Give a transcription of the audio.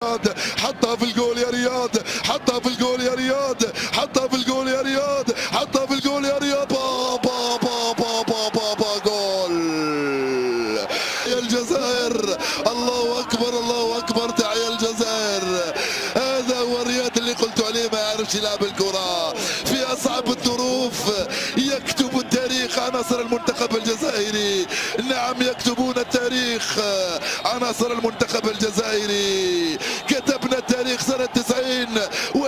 حطها في الجول يا رياض، حطها في الجول يا رياض، حطها في الجول يا رياض، حطها في الجول يا رياض. با با با با با با جول يا الجزائر. الله اكبر الله اكبر، تحيا الجزائر. هذا هو الرياض اللي قلت عليه ما يعرفش يلعب الكره في اصعب الظروف. يكتب التاريخ عناصر المنتخب الجزائري، نعم يكتبون التاريخ عناصر المنتخب الجزائري. كتبنا التاريخ سنة 90